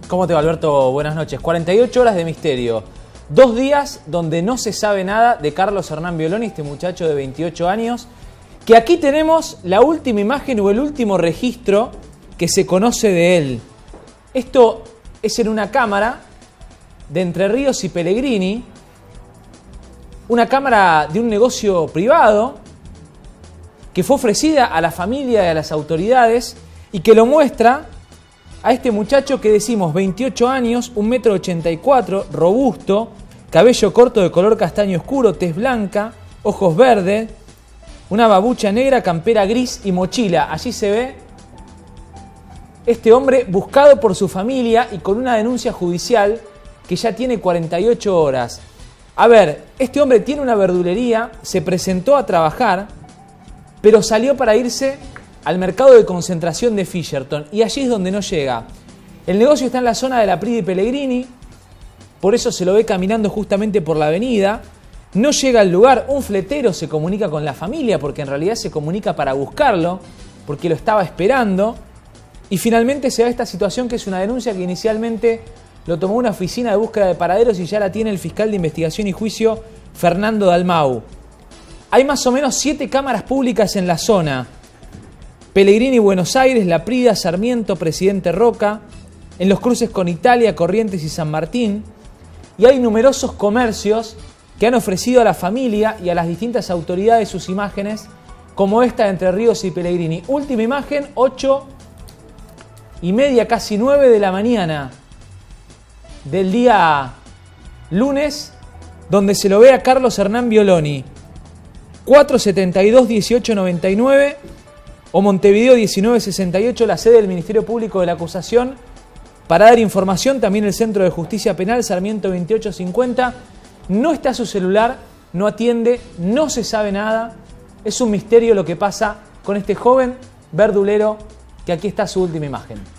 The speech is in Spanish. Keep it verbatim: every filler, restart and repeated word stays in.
¿Cómo te va, Alberto? Buenas noches. cuarenta y ocho horas de misterio. Dos días donde no se sabe nada de Carlos Hernán Violoni, este muchacho de veintiocho años, que aquí tenemos la última imagen o el último registro que se conoce de él. Esto es en una cámara de Entre Ríos y Pellegrini, una cámara de un negocio privado que fue ofrecida a la familia y a las autoridades y que lo muestra a este muchacho que decimos veintiocho años, un metro ochenta y cuatro, robusto, cabello corto de color castaño oscuro, tez blanca, ojos verdes, una babucha negra, campera gris y mochila. Allí se ve este hombre buscado por su familia y con una denuncia judicial que ya tiene cuarenta y ocho horas. A ver, este hombre tiene una verdulería, se presentó a trabajar, pero salió para irse al mercado de concentración de Fisherton, y allí es donde no llega. El negocio está en la zona de la Prida y Pellegrini, por eso se lo ve caminando justamente por la avenida. No llega al lugar, un fletero se comunica con la familia, porque en realidad se comunica para buscarlo, porque lo estaba esperando, y finalmente se da esta situación que es una denuncia que inicialmente lo tomó una oficina de búsqueda de paraderos y ya la tiene el fiscal de investigación y juicio Fernando Dalmau. Hay más o menos siete cámaras públicas en la zona: Pellegrini, Buenos Aires, La Prida, Sarmiento, Presidente Roca, en los cruces con Italia, Corrientes y San Martín. Y hay numerosos comercios que han ofrecido a la familia y a las distintas autoridades sus imágenes, como esta de Entre Ríos y Pellegrini. Última imagen, ocho y media, casi nueve de la mañana del día lunes, donde se lo ve a Carlos Hernán Violoni. cuatro setenta y dos, dieciocho noventa y nueve o Montevideo diecinueve sesenta y ocho, la sede del Ministerio Público de la Acusación. Para dar información, también el Centro de Justicia Penal, Sarmiento veintiocho cincuenta. No está su celular, no atiende, no se sabe nada. Es un misterio lo que pasa con este joven verdulero, que aquí está su última imagen.